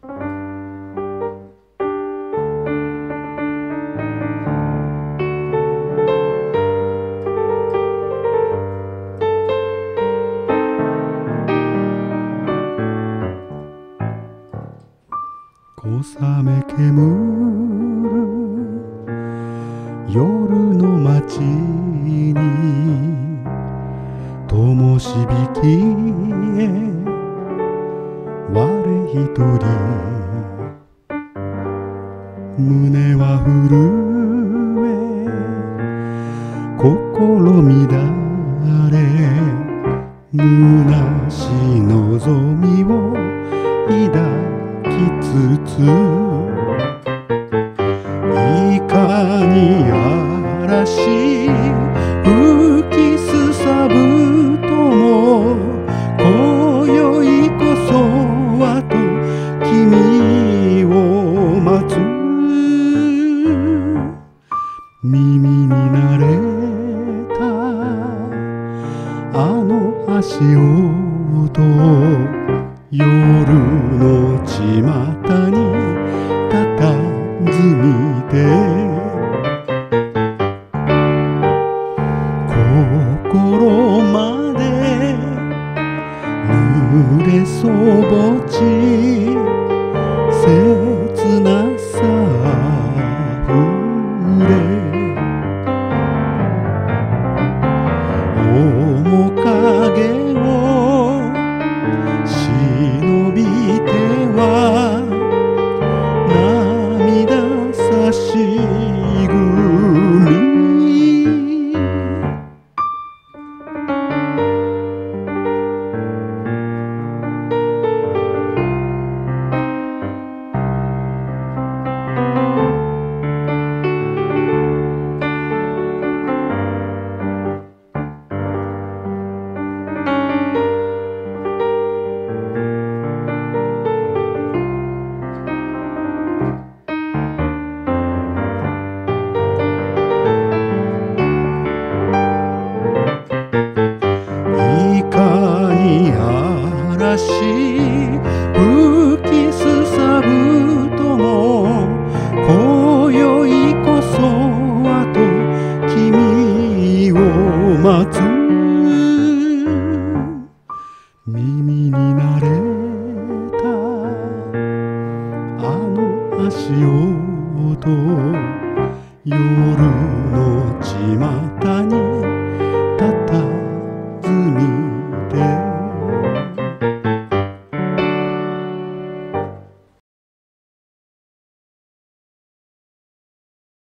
小雨煙る夜の街に灯火へ我一人胸は震え心乱れ虚し望みを抱きつついかに嵐吹きすさぶとも今宵こそはと君を待つ耳に慣れたあの足音夜の巷に佇みて心まで濡れそうち切なさあふれ面影を忍びては涙差しぐみ嵐吹きすさぶとも今宵こそはと君を待つ耳に慣れたあの足音夜の巷にたた